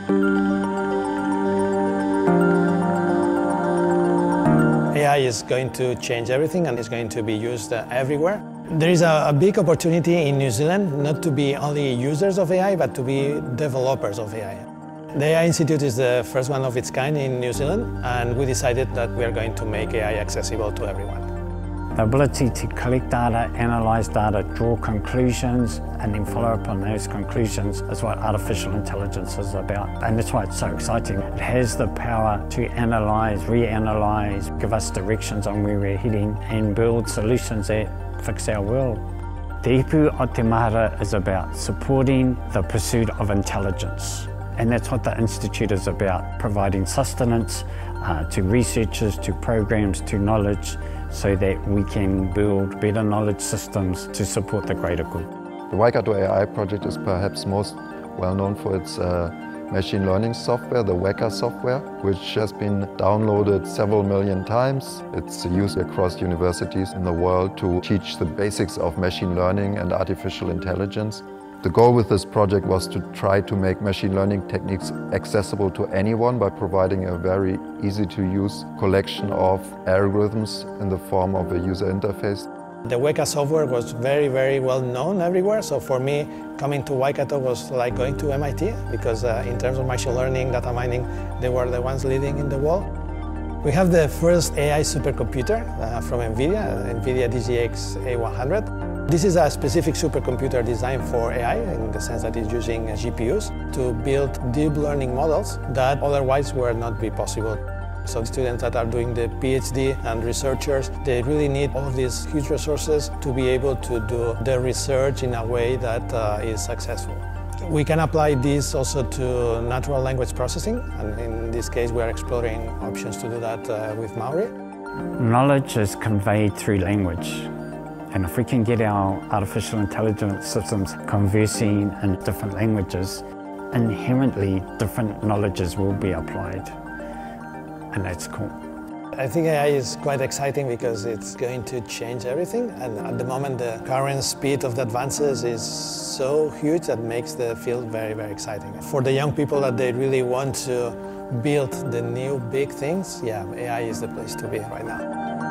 AI is going to change everything and is going to be used everywhere. There is a big opportunity in New Zealand not to be only users of AI, but to be developers of AI. The AI Institute is the first one of its kind in New Zealand, and we decided that we are going to make AI accessible to everyone. The ability to collect data, analyze data, draw conclusions, and then follow up on those conclusions is what artificial intelligence is about. And that's why it's so exciting. It has the power to analyze, reanalyze, give us directions on where we're heading, and build solutions that fix our world. Te Ipu o Te Mahara is about supporting the pursuit of intelligence. And that's what the Institute is about, providing sustenance to researchers, to programs, to knowledge, so that we can build better knowledge systems to support the greater good. The Waikato AI project is perhaps most well known for its machine learning software, the Weka software, which has been downloaded several million times. It's used across universities in the world to teach the basics of machine learning and artificial intelligence. The goal with this project was to try to make machine learning techniques accessible to anyone by providing a very easy-to-use collection of algorithms in the form of a user interface. The Weka software was very, very well known everywhere, so for me, coming to Waikato was like going to MIT, because in terms of machine learning, data mining, they were the ones leading in the world. We have the first AI supercomputer from NVIDIA DGX A100. This is a specific supercomputer designed for AI, in the sense that it's using GPUs to build deep learning models that otherwise would not be possible. So the students that are doing the PhD and researchers, they really need all of these huge resources to be able to do the research in a way that is successful. We can apply this also to natural language processing, and in this case we are exploring options to do that with Maori. Knowledge is conveyed through language. And if we can get our artificial intelligence systems conversing in different languages, inherently different knowledges will be applied. And that's cool. I think AI is quite exciting because it's going to change everything. And at the moment, the current speed of the advances is so huge that makes the field very, very exciting. For the young people that they really want to build the new big things, yeah, AI is the place to be right now.